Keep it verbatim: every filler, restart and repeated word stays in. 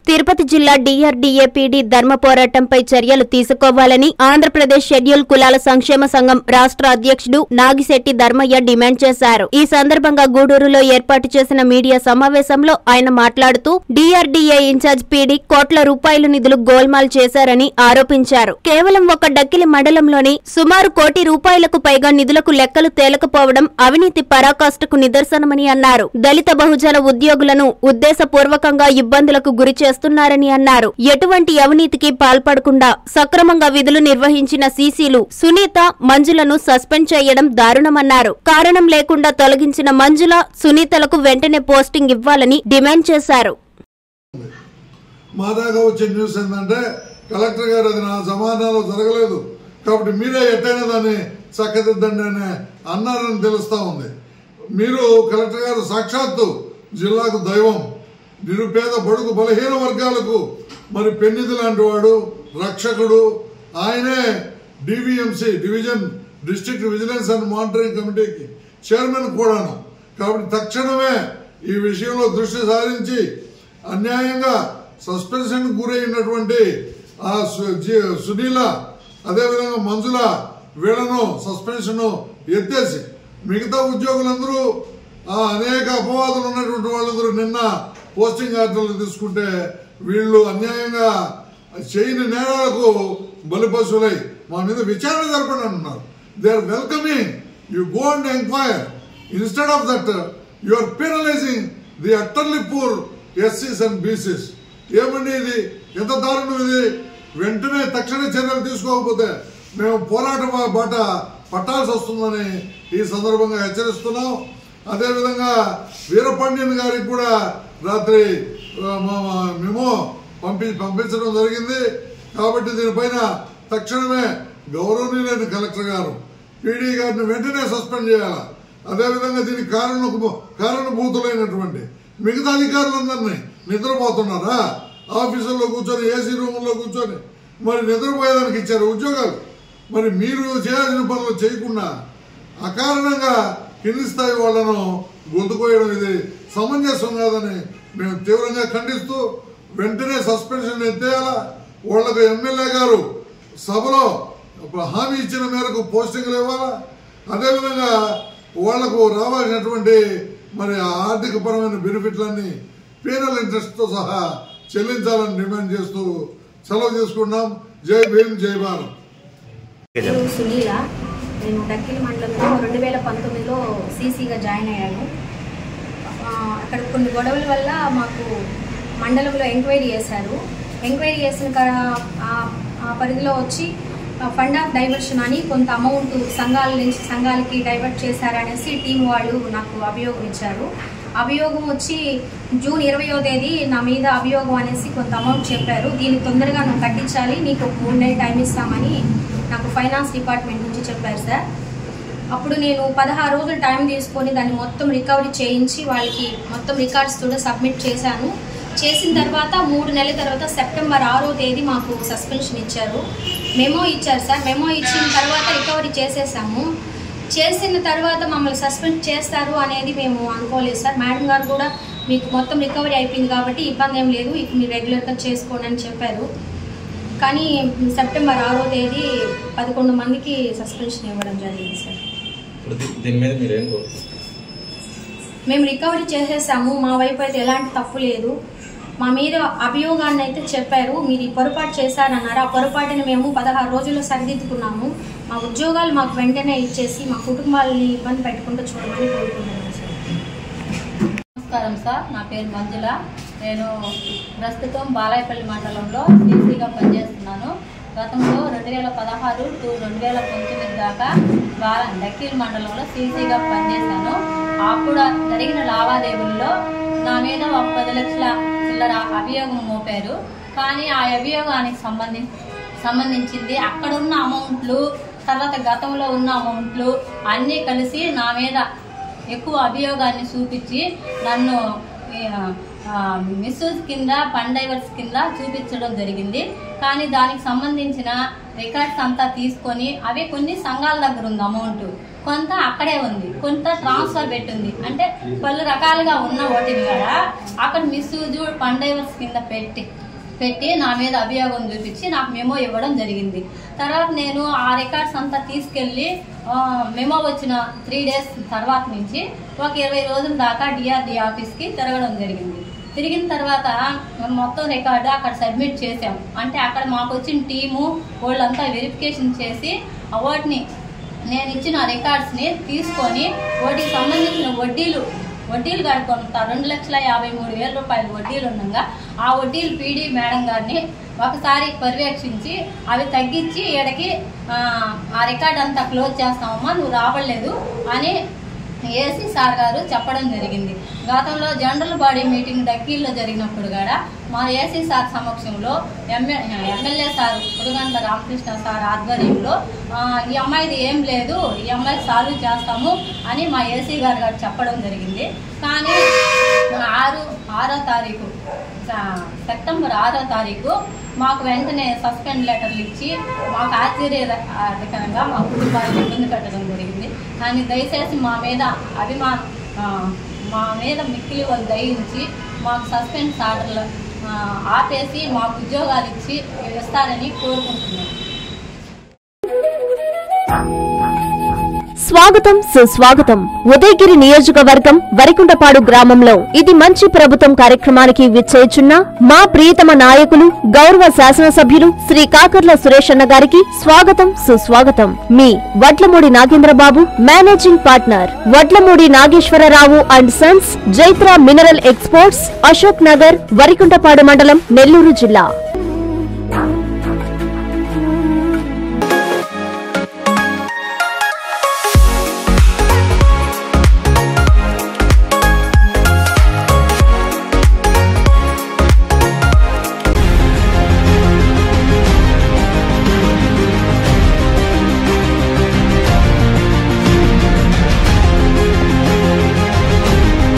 తిరుపతి జిల్లా DRDA PD ధర్మ పోరాటంపై చర్యలు తీసుకోవాలని ఆంధ్రప్రదేశ్ షెడ్యూల్ కులాల సంక్షేమ సంఘం రాష్ట్ర అధ్యక్షుడు నాగిశెట్టి ధర్మయ్య డిమాండ్ చేశారు. ఈ సందర్భంగా గూడూరులో ఏర్పాటు చేసిన మీడియా సమావేశంలో ఆయన మాట్లాడుతూ డిఆర్డీఏ ఇన్ఛార్జ్ పీడీ కోట్ల రూపాయల నిధులు గోల్మాల్ చేశారని ఆరోపించారు. కేవలం ఒక డక్కిలి మండలంలోని సుమారు కోటి రూపాయలకు పైగా నిధులకు లెక్కలు తేలకపోవడం అవినీతి పరాకాష్ఠకు నిదర్శనమని అన్నారు. దళిత బహుజన ఉద్యోగులను ఉద్దేశపూర్వకంగా ఇబ్బందులకు గురి చేస్తున్నారని అన్నారు. ఎటువంటి అవినీతికి పాల్పడకుండా సక్రమంగా విధులు నిర్వహించిన సీసీలు సునీత, మంజులను సస్పెండ్ చేయడం దారుణమన్నారు. కారణం లేకుండా తొలగించిన మంజుల, సునీతలకు వెంటనే పోస్టింగ్ ఇవ్వాలని డిమాండ్ చేశారు. మా దాకా వచ్చే న్యూస్ ఏంటంటే కలెక్టర్ గారు అది నా సమాధానంలో జరగలేదు కాబట్టి మీరే ఎట్టైనా దాన్ని చక్కదిద్దండి అని అన్నారని తెలుస్తా ఉంది. మీరు కలెక్టర్ గారు సాక్షాత్తు జిల్లాకు దైవం, నిరుపేద బడుగు బలహీన వర్గాలకు మరి పెన్నిధి లాంటి వాడు, రక్షకుడు. ఆయనే DVMC division district vigilance and monitoring కమిటీకి చైర్మన్ కూడాను. కాబట్టి తక్షణమే ఈ విషయంలో దృష్టి సారించి అన్యాయంగా సస్పెన్షన్ గురైనటువంటి ఆ సునీల, అదేవిధంగా మంజుల వీళ్లను సస్పెన్షన్ ఎత్తేసి మిగతా ఉద్యోగులందరూ అనేక అపవాదులు ఉన్నటువంటి వాళ్ళందరూ నిన్న పోస్టింగ్ ఆర్డర్లు తీసుకుంటే వీళ్ళు అన్యాయంగా చేయని నేరాలకు బలిపశువులై మా మీద విచారణ జరపండి అంటున్నారు. They are welcoming you go and enquire. Instead of that you are penalizing the utterly poor ఎస్సీస్ అండ్ బీసీస్. ఏమండి ఇది? ఎంత దారుణం ఇది! వెంటనే తక్షణ చర్యలు తీసుకోకపోతే మేము పోరాట బాట పట్టాల్సి వస్తుందని ఈ సందర్భంగా హెచ్చరిస్తున్నాం. అదేవిధంగా వీరపాండ్యన్ గారికి కూడా రాత్రి మేము పంపి పంపించడం జరిగింది. కాబట్టి దీనిపైన తక్షణమే గౌరవనీయులైన కలెక్టర్ గారు పీడీ గారిని వెంటనే సస్పెండ్ చేయాలి. అదేవిధంగా దీనికి కారణ కారణభూతులైనటువంటి మిగతా అధికారులందరినీ నిద్రపోతున్నారా? ఆఫీసుల్లో కూర్చొని ఏసీ రూముల్లో కూర్చొని మరి నిద్రపోయేదానికి ఇచ్చారు ఉద్యోగాలు. మరి మీరు చేయాల్సిన పనులు చేయకుండా అకారణంగా కింది స్థాయి వాళ్లను గొంతుకోయడం ఇది సమంజసం కాదని మేము తీవ్రంగా ఖండిస్తూ వెంటనే సస్పెన్షన్ ఎత్తేయాలా. వాళ్లకు ఎమ్మెల్యే గారు సభలో హామీ ఇచ్చిన మేరకు పోస్టింగ్లు ఇవ్వాలా. అదేవిధంగా వాళ్లకు రావాల్సినటువంటి మరి ఆర్థిక పరమైన బెనిఫిట్లన్నీ పీనల్ ఇంట్రెస్ట్తో సహా చెల్లించాలని డిమాండ్ చేస్తూ సెలవు తీసుకున్నాం. జై భీమ్, జై భారత్. సునీల, నేను డక్కిలి మండలంలో రెండు వేల పంతొమ్మిదిలో సీసీగా జాయిన్ అయ్యాను. అక్కడ కొన్ని గొడవల వల్ల మాకు మండలంలో ఎంక్వైరీ చేశారు. ఎంక్వైరీ చేసిన ఆ పరిధిలో వచ్చి ఫండ్ ఆఫ్ డైవర్షన్ అని కొంత అమౌంట్ సంఘాల నుంచి సంఘాలకి డైవర్ట్ చేశారనేసి టీం వాళ్ళు నాకు అభియోగం ఇచ్చారు. అభియోగం వచ్చి జూన్ ఇరవయో తేదీ నా మీద అభియోగం అనేసి కొంత అమౌంట్ చెప్పారు. దీనికి తొందరగా నువ్వు కట్టించాలి, నీకు ఒక మూడు నెలలు టైం ఇస్తామని నాకు ఫైనాన్స్ డిపార్ట్మెంట్ నుంచి చెప్పారు సార్. అప్పుడు నేను పదహారు రోజులు టైం తీసుకొని దాన్ని మొత్తం రికవరీ చేయించి వాళ్ళకి మొత్తం రికార్డ్స్ కూడా సబ్మిట్ చేశాను. చేసిన తర్వాత మూడు నెలల తర్వాత సెప్టెంబర్ ఆరో తేదీ మాకు సస్పెన్షన్ ఇచ్చారు. మెమో ఇచ్చారు సార్. మెమో ఇచ్చిన తర్వాత రికవరీ చేసేసాము. చేసిన తర్వాత మమ్మల్ని సస్పెండ్ చేస్తారు అనేది మేము అనుకోలేదు సార్. మేడం గారు కూడా మీకు మొత్తం రికవరీ అయిపోయింది కాబట్టి ఇబ్బంది ఏం లేదు, ఇక మీరు రెగ్యులర్గా చేసుకోండి అని చెప్పారు. కానీ సెప్టెంబర్ ఆరో తేదీ పదకొండు మందికి సస్పెన్షన్ ఇవ్వడం జరిగింది సార్. మేము రికవరీ చేసేసాము. మా వైపు అయితే ఎలాంటి తప్పు లేదు. మా మీద అభియోగాన్ని అయితే చెప్పారు, మీరు ఈ పొరపాటు చేశారన్నారు. ఆ పొరపాటుని మేము పదహారు రోజుల్లో సరిదిద్దుకున్నాము. మా ఉద్యోగాలు మాకు వెంటనే ఇచ్చేసి మా కుటుంబాలని ఇబ్బంది పెట్టుకుంటూ చూడమని కోరుకుంటున్నాను సార్. నమస్కారం సార్, నా పేరు మంజుల. నేను ప్రస్తుతం బాలాయపల్లి మండలంలో సీసీగా పనిచేస్తున్నాను. గతంలో రెండు వేల పదహారు టు రెండు వేల పంతొమ్మిది దాకా బాలా డక్కిలి మండలంలో సీసీగా పనిచేశాను. అప్పుడు జరిగిన లావాదేవీల్లో నా మీద ఒక పది లక్షల చిల్లర అభియోగం మోపారు. కానీ ఆ అభియోగానికి సంబంధించి సంబంధించింది అక్కడున్న అమౌంట్లు, తర్వాత గతంలో ఉన్న అమౌంట్లు అన్నీ కలిసి నా మీద ఎక్కువ అభియోగాన్ని చూపించి నన్ను మిస్యూజ్ కింద ఫండ్ డైవర్స్ కింద చూపించడం జరిగింది. కానీ దానికి సంబంధించిన రికార్డ్స్ అంతా తీసుకొని అవి కొన్ని సంఘాల దగ్గర ఉంది అమౌంట్. కొంత అక్కడే ఉంది, కొంత ట్రాన్స్ఫర్ పెట్టింది. అంటే పలు రకాలుగా ఉన్న ఓటింగ్ కూడా అక్కడ మిస్యూజ్ పండైవర్స్ కింద పెట్టి పెట్టి నా మీద అభియోగం చూపించి నాకు మెమో ఇవ్వడం జరిగింది. తర్వాత నేను ఆ రికార్డ్స్ అంతా తీసుకెళ్లి మెమో వచ్చిన త్రీ డేస్ తర్వాత నుంచి ఒక ఇరవై రోజుల దాకా డిఆర్డి ఆఫీస్కి తిరగడం జరిగింది. తిరిగిన తర్వాత మొత్తం రికార్డు అక్కడ సబ్మిట్ చేసాం. అంటే అక్కడ మాకు వచ్చిన టీము వాళ్ళంతా వెరిఫికేషన్ చేసి వాటిని నేను ఇచ్చిన రికార్డ్స్ని తీసుకొని వాటికి సంబంధించిన వడ్డీలు వడ్డీలు కడుకుంటా రెండు లక్షల యాభై మూడు వేల రూపాయలు వడ్డీలు ఉండగా ఆ వడ్డీలు పీడీ మేడం గారిని ఒకసారి పర్యవేక్షించి అవి తగ్గించి ఈడకి ఆ రికార్డ్ అంతా క్లోజ్ చేస్తామమ్మా, నువ్వు రావట్లేదు అని ఏసీ సార్ గారు చెప్పడం జరిగింది. గతంలో జనరల్ బాడీ మీటింగ్ డక్కీల్లో జరిగినప్పుడు కూడా మా ఏసీ సార్ సమక్షంలో ఎమ్మె MLA sir Purugandla Ramakrishna sir ఆధ్వర్యంలో ఈ అమ్మాయిది ఏం లేదు, ఈ అమ్మాయి సాల్వ్ చేస్తాము అని మా ఏసీ గారు గారు చెప్పడం జరిగింది. కానీ ఆరు ఆరో తారీఖు సెప్టెంబర్ ఆరో తారీఖు మాకు వెంటనే సస్పెండ్ లెటర్లు ఇచ్చి మాకు ఆశ్చర్యకరంగా మా కుటుంబాన్ని ఇబ్బంది పెట్టడం జరిగింది. కానీ దయచేసి మా మీద అభిమానం మా మీద మిక్కిలి వాళ్ళు దయించి మాకు సస్పెండ్ ఆర్డర్లు ఆపేసి మాకు ఉద్యోగాలు ఇచ్చి ఇస్తారని కోరుకుంటున్నాను. స్వాగతం సుస్వాగతం. ఉదయగిరి నియోజకవర్గం వరికుంటపాడు గ్రామంలో ఇది మంచి ప్రభుత్వం కార్యక్రమానికి విచ్చేయుచున్న మా ప్రియతమ నాయకులు గౌరవ శాసనసభ్యులు శ్రీ కాకర్ల సురేష్ అన్న గారికి స్వాగతం సుస్వాగతం. మీ Vadlamudi Nagendrababu, managing partner Vadlamudi Nageswararao and sons, Jaitra mineral exports, Ashok Nagar, Varikuntapadu మండలం, నెల్లూరు జిల్లా.